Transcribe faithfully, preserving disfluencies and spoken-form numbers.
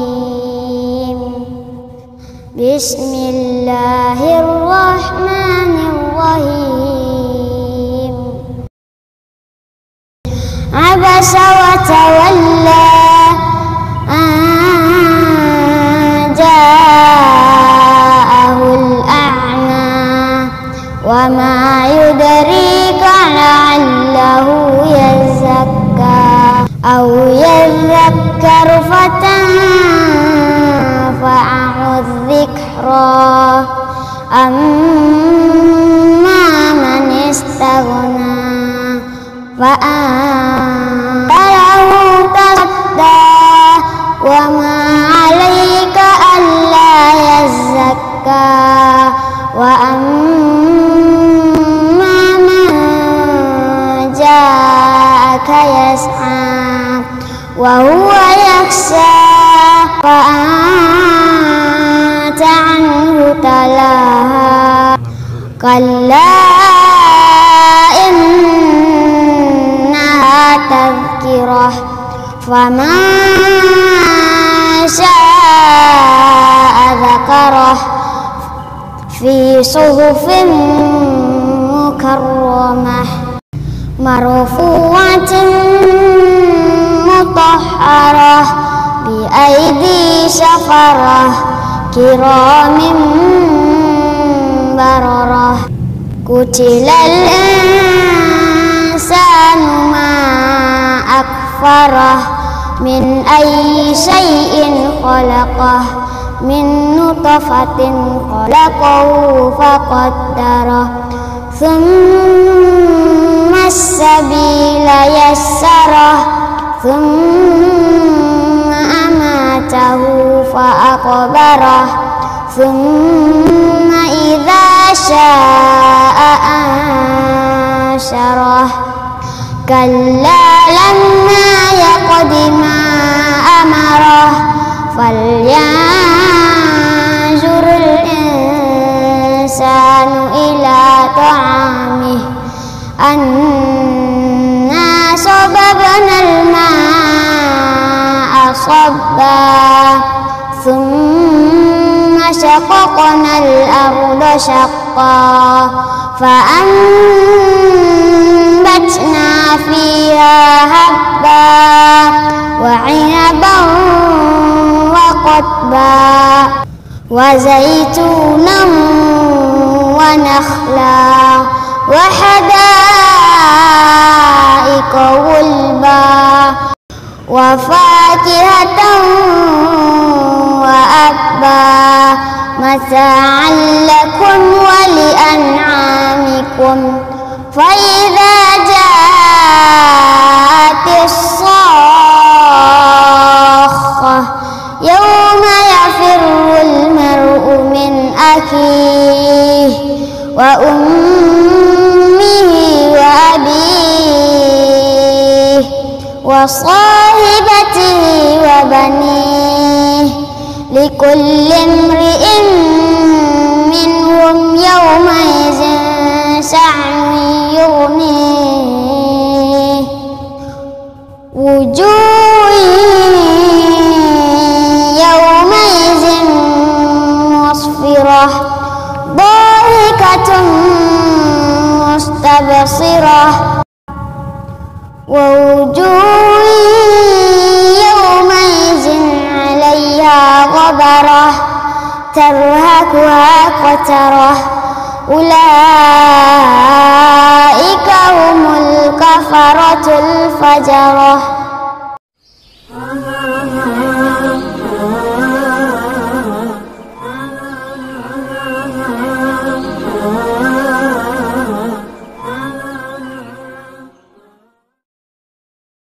بسم الله الرحمن الرحيم عبس وتولى أن جاءه الأعمى وما يدريك لعله يزكى أو يذكر فتنفعه الذكرى أما من استغنى فأنت له تصدى وما عليك ألا يزكى وأما من جاءك يسعى وهو يخشى فأنت عنه تلاهى كلا إنها تذكرة فمن شاء ذكره في صحف مكرمة مرفوعة مطهرة بأيدي سفرة كرام بررة قتل الإنسان ما أكفره من أي شيء خلقه من نطفة خلقه فقدره ثم السبيل يسره ثم أماته فأقبره ثم إذا شاء أنشره كلا لما يقض ما أمره فلينظر الإنسان إلى طعامه أنا صببنا الماء صبا ثم شققنا الأرض شقا فأنبتنا فيها حبا وعنبا وقضبا وزيتونا ونخلا وحدائق غلبا وفاكهة وأبا متاعا لكم ولأنعامكم فإذا جاءت الصاخة يوم يفر المرء من أخيه وأمه وأبيه وصاحبته وبنيه لكل امرئ منهم يومئذ شأن يغنيه وجوه يومئذ مسفرة ضاحكة مستبصرة ووجوه يومئذ عليها غبرة ترهقها قترة أولئك هم الكفرة الفجرة.